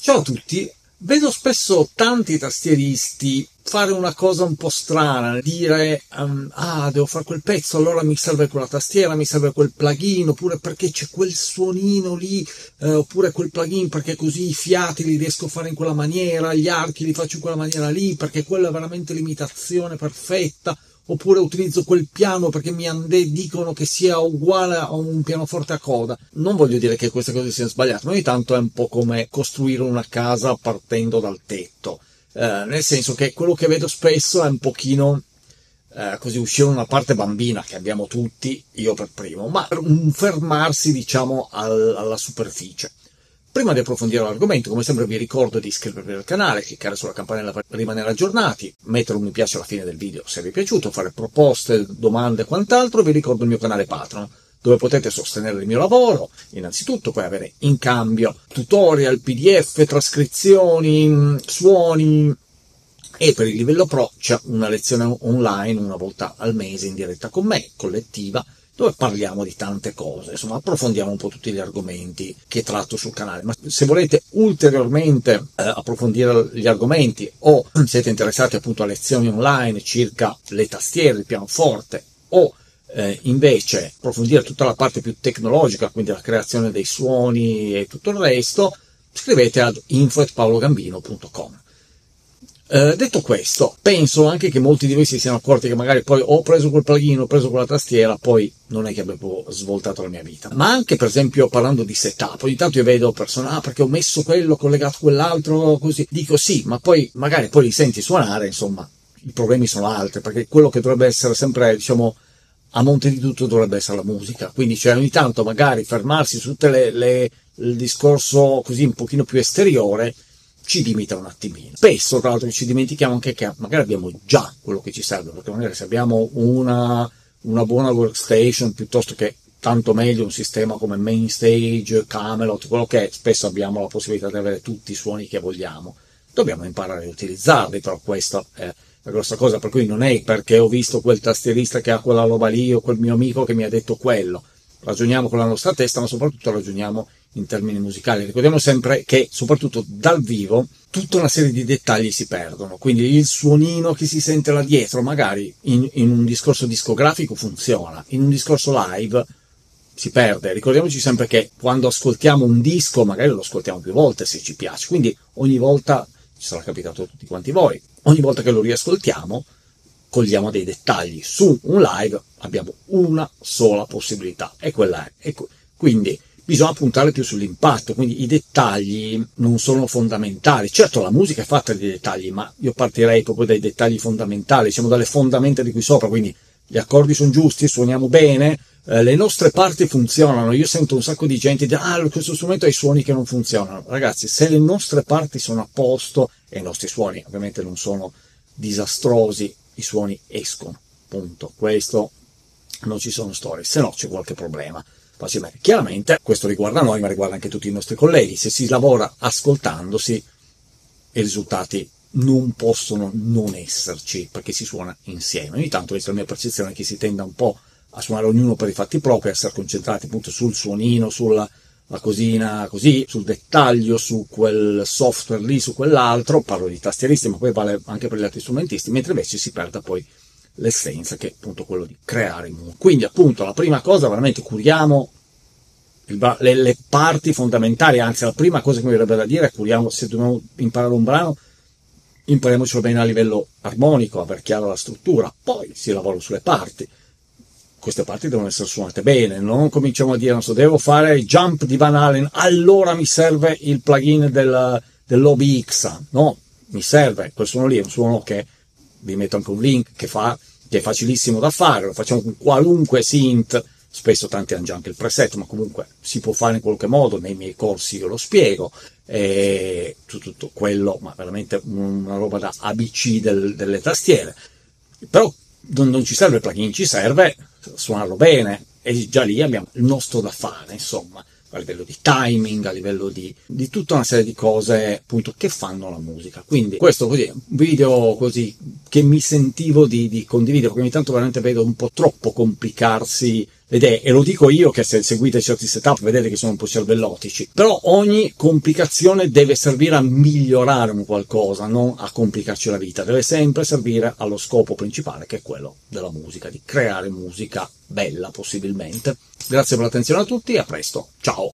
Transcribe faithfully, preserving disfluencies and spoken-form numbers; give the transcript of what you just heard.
Ciao a tutti, vedo spesso tanti tastieristi fare una cosa un po' strana, dire um, ah, devo fare quel pezzo, allora mi serve quella tastiera, mi serve quel plugin, oppure perché c'è quel suonino lì, eh, oppure quel plugin perché così i fiati li riesco a fare in quella maniera, gli archi li faccio in quella maniera lì, perché quella è veramente l'imitazione perfetta, oppure utilizzo quel piano perché mi ande dicono che sia uguale a un pianoforte a coda. Non voglio dire che queste cose siano sbagliate, ma ogni tanto è un po' come costruire una casa partendo dal tetto, eh, nel senso che quello che vedo spesso è un pochino eh, così uscire una parte bambina che abbiamo tutti, io per primo, ma un fermarsi diciamo al, alla superficie. Prima di approfondire l'argomento, come sempre vi ricordo di iscrivervi al canale, cliccare sulla campanella per rimanere aggiornati, mettere un mi piace alla fine del video se vi è piaciuto, fare proposte, domande e quant'altro. Vi ricordo il mio canale Patreon, dove potete sostenere il mio lavoro, innanzitutto, poi avere in cambio tutorial, P D F, trascrizioni, suoni, e per il livello pro c'è una lezione online una volta al mese in diretta con me, collettiva, dove parliamo di tante cose, insomma approfondiamo un po' tutti gli argomenti che tratto sul canale. Ma se volete ulteriormente eh, approfondire gli argomenti o siete interessati appunto a lezioni online circa le tastiere, il pianoforte, o eh, invece approfondire tutta la parte più tecnologica, quindi la creazione dei suoni e tutto il resto, scrivete ad info at paologambino punto com. Uh, detto questo, penso anche che molti di voi si siano accorti che magari poi ho preso quel plugin, ho preso quella tastiera, poi non è che abbia svoltato la mia vita. Ma anche, per esempio, parlando di setup, ogni tanto io vedo persone, ah, perché ho messo quello, collegato a quell'altro, così. Dico sì, ma poi magari poi li senti suonare, insomma, i problemi sono altri, perché quello che dovrebbe essere sempre, diciamo, a monte di tutto dovrebbe essere la musica. Quindi, cioè, ogni tanto magari fermarsi su tutte le, le il discorso così un pochino più esteriore, ci limita un attimino. Spesso, tra l'altro, ci dimentichiamo anche che magari abbiamo già quello che ci serve, perché magari se abbiamo una, una buona workstation, piuttosto che tanto meglio un sistema come Mainstage, Camelot, quello che è, spesso abbiamo la possibilità di avere tutti i suoni che vogliamo. Dobbiamo imparare a utilizzarli, però questa è la grossa cosa, per cui non è perché ho visto quel tastierista che ha quella roba lì o quel mio amico che mi ha detto quello. Ragioniamo con la nostra testa, ma soprattutto ragioniamo in termini musicali. Ricordiamo sempre che, soprattutto dal vivo, tutta una serie di dettagli si perdono, quindi il suonino che si sente là dietro magari in, in un discorso discografico funziona, in un discorso live si perde. Ricordiamoci sempre che quando ascoltiamo un disco magari lo ascoltiamo più volte se ci piace, quindi ogni volta, ci sarà capitato a tutti quanti voi, ogni volta che lo riascoltiamo cogliamo dei dettagli. Su un live abbiamo una sola possibilità e quella è, e quindi bisogna puntare più sull'impatto, quindi i dettagli non sono fondamentali. Certo, la musica è fatta di dettagli, ma io partirei proprio dai dettagli fondamentali, siamo dalle fondamenta di qui sopra, quindi gli accordi sono giusti, suoniamo bene, eh, le nostre parti funzionano. Io sento un sacco di gente dire, ah, questo strumento ha i suoni che non funzionano. Ragazzi, se le nostre parti sono a posto, e i nostri suoni ovviamente non sono disastrosi, i suoni escono, punto. Questo non ci sono storie, se no c'è qualche problema. Facilmente. Chiaramente questo riguarda noi, ma riguarda anche tutti i nostri colleghi. Se si lavora ascoltandosi, i risultati non possono non esserci, perché si suona insieme. Ogni tanto, questa è la mia percezione, che si tenda un po' a suonare ognuno per i fatti propri, a essere concentrati appunto sul suonino, sulla la cosina così, sul dettaglio, su quel software lì, su quell'altro. Parlo di tastieristi, ma poi vale anche per gli altri strumentisti, mentre invece si perde poi l'essenza, che è appunto quello di creare musica. Quindi appunto la prima cosa, veramente curiamo il, le, le parti fondamentali, anzi la prima cosa che mi verrebbe da dire è curiamo, se dobbiamo imparare un brano, impariamocelo bene a livello armonico, aver chiara la struttura, poi si lavora sulle parti. Queste parti devono essere suonate bene, non cominciamo a dire, non so, devo fare il jump di Van Halen, allora mi serve il plugin del, dell'O B X, no, mi serve quel suono lì, è un suono che vi metto anche un link che fa, che è facilissimo da fare, lo facciamo con qualunque synth, spesso tanti hanno già anche il preset, ma comunque si può fare in qualche modo, nei miei corsi io lo spiego, e tutto, tutto quello, ma veramente una roba da A B C del, delle tastiere. Però non, non ci serve il plugin, ci serve suonarlo bene, e già lì abbiamo il nostro da fare, insomma, a livello di timing, a livello di, di tutta una serie di cose appunto che fanno la musica. Quindi questo così è un video così che mi sentivo di, di condividere, perché ogni tanto veramente vedo un po' troppo complicarsi Ed è, e lo dico io che se seguite certi setup vedete che sono un po' cervellotici, però ogni complicazione deve servire a migliorare un qualcosa, non a complicarci la vita, deve sempre servire allo scopo principale, che è quello della musica, di creare musica bella possibilmente. Grazie per l'attenzione a tutti e a presto, ciao!